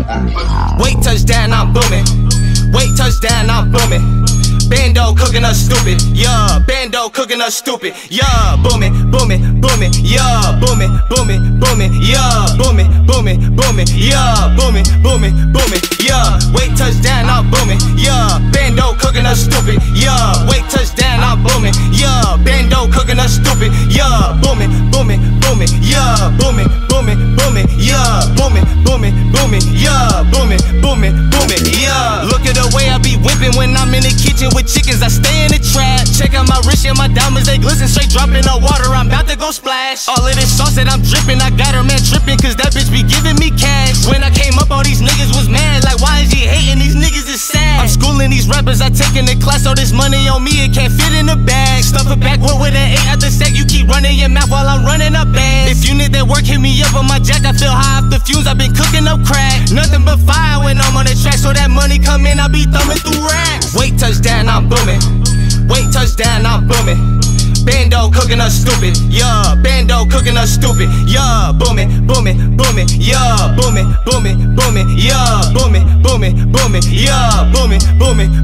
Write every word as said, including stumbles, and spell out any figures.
Wait, touchdown, I'm booming. Wait, touchdown, I'm booming. Bando cooking us stupid, yeah. Bando cooking us stupid, yeah. Booming, booming, booming, yeah. Booming, booming, booming, yeah. Booming, booming, booming, yeah. Booming, booming, booming, yeah. Wait, touchdown, I'm booming, yeah. Bando cooking us stupid, yeah. Wait, touchdown, I'm booming, yeah. Bando cooking us stupid, yeah. Booming, booming, booming, yeah. Booming, booming, booming, yeah. Booming, booming, booming, yeah. Booming, booming, booming, yeah. Look at the way I be whipping when I'm in the kitchen with chickens, I stay in the trap. Check out my wrist and my diamonds, they glisten. Straight dropping the water, I'm about to go splash. All of this sauce that I'm dripping, I got her man tripping, cause that bitch be giving me cash. When I came up, all these niggas was mad, like why is he hating? These niggas is sad. I'm schooling these rappers, I taking the class, all this money on me, it can't fit in the bag. Stuff it backward with an eight at the sack, you keep running your mouth while I'm running up bags. If you need that work, hit me up on my jack, I feel high off the fumes, I've been cooking up crack. Nothing but fire when I'm on the track, so that money come in, I be thumbing through racks. Wait, touchdown, I'm booming. Wait, touchdown, I'm booming. Bando cooking us stupid, yeah. Bando cooking us stupid, yeah. Booming, booming, booming, yeah. Booming, booming, booming, yeah. Booming, booming, booming, yeah. Booming, booming,